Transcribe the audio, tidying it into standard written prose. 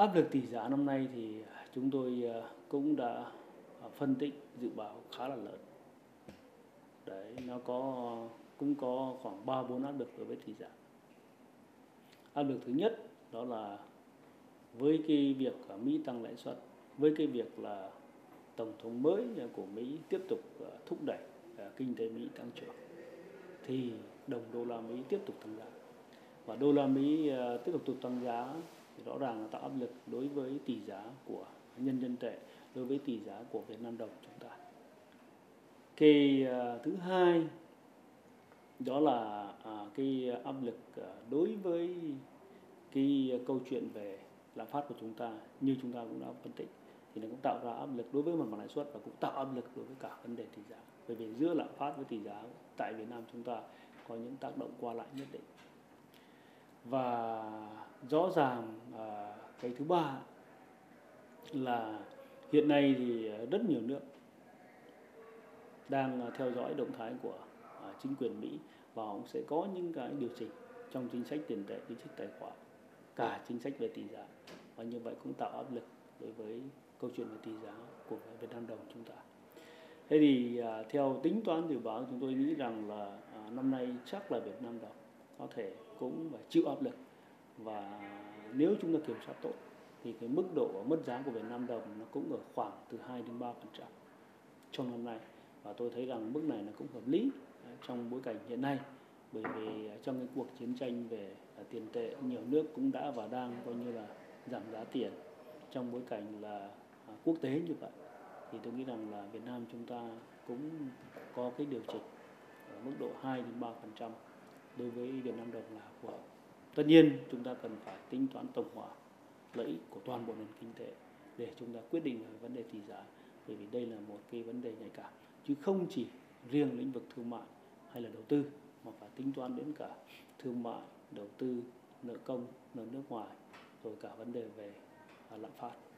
Áp lực tỷ giá năm nay thì chúng tôi cũng đã phân tích dự báo khá là lớn. Đấy, nó cũng có khoảng 3-4 áp lực đối với tỷ giá. Áp lực thứ nhất đó là với cái việc Mỹ tăng lãi suất, với cái việc là tổng thống mới của Mỹ tiếp tục thúc đẩy kinh tế Mỹ tăng trưởng, thì đồng đô la Mỹ tiếp tục tăng giá. Và đô la Mỹ tiếp tục tăng giá thì rõ ràng là tạo áp lực đối với tỷ giá của nhân dân tệ, đối với tỷ giá của Việt Nam đồng chúng ta. Cái thứ hai đó là cái áp lực đối với cái câu chuyện về lạm phát của chúng ta, như chúng ta cũng đã phân tích, thì nó cũng tạo ra áp lực đối với mặt bằng lãi suất và cũng tạo áp lực đối với cả vấn đề tỷ giá. Bởi vì giữa lạm phát với tỷ giá tại Việt Nam chúng ta có những tác động qua lại nhất định. Và rõ ràng cái thứ ba là hiện nay thì rất nhiều nước đang theo dõi động thái của chính quyền Mỹ và cũng sẽ có những cái điều chỉnh trong chính sách tiền tệ, chính sách tài khoá, cả chính sách về tỷ giá, và như vậy cũng tạo áp lực đối với câu chuyện về tỷ giá của Việt Nam đồng chúng ta. Thế thì theo tính toán dự báo, chúng tôi nghĩ rằng là năm nay chắc là Việt Nam đồng có thể cũng phải chịu áp lực, và nếu chúng ta kiểm soát tốt thì cái mức độ mất giá của Việt Nam đồng nó cũng ở khoảng từ 2-3% trong năm nay, và tôi thấy rằng mức này là cũng hợp lý trong bối cảnh hiện nay. Bởi vì trong cái cuộc chiến tranh về tiền tệ, nhiều nước cũng đã và đang coi như là giảm giá tiền trong bối cảnh là quốc tế như vậy, thì tôi nghĩ rằng là Việt Nam chúng ta cũng có cái điều chỉnh ở mức độ 2-3% đối với Việt Nam đồng là phù hợp. Tất nhiên chúng ta cần phải tính toán tổng hòa lợi ích của toàn bộ nền kinh tế để chúng ta quyết định về vấn đề tỷ giá, bởi vì đây là một cái vấn đề nhạy cảm, chứ không chỉ riêng lĩnh vực thương mại hay là đầu tư, mà phải tính toán đến cả thương mại, đầu tư, nợ công, nợ nước ngoài, rồi cả vấn đề về lạm phát.